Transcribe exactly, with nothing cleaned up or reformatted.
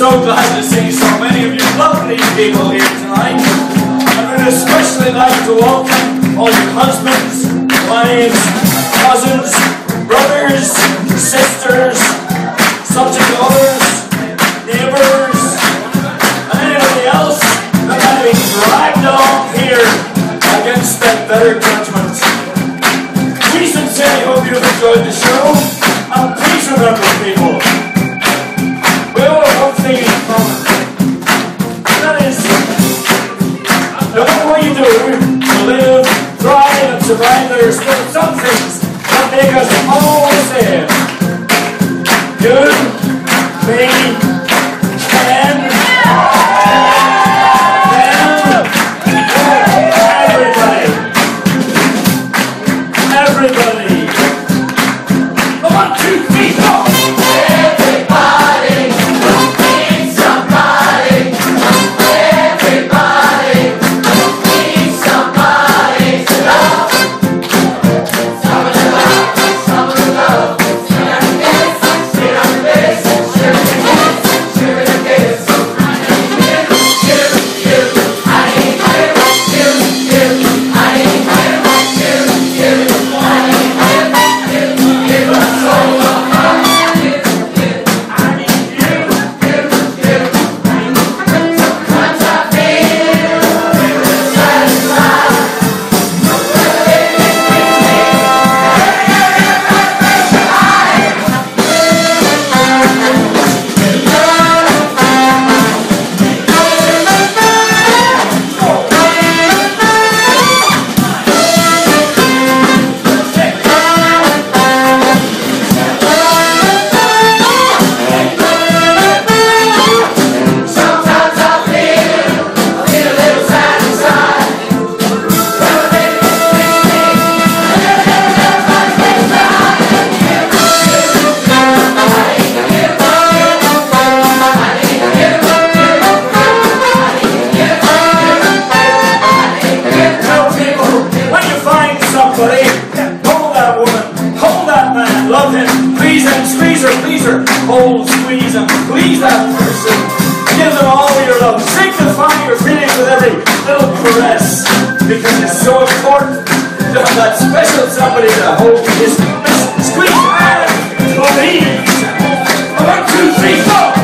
so glad to see so many of you lovely people here tonight. I would especially like to welcome all your husbands, wives, cousins, brothers, sisters, subject others, neighbours, and anybody else that might be dragged along here against that better judgment. We sincerely hope you've enjoyed the show, and please remember, people, we all have one thing in common. That is, no matter what you do to live, thrive, and survive, there are still some things that make us all the same. You, me, and them, everybody. Everybody. One, two, three, four. Love him, please him, squeeze her, please her, hold, squeeze him, please that person, give them all your love, signify your feelings with every little caress, because it's so important to have that special somebody to hold his, squeeze and believe. One, two, three, four.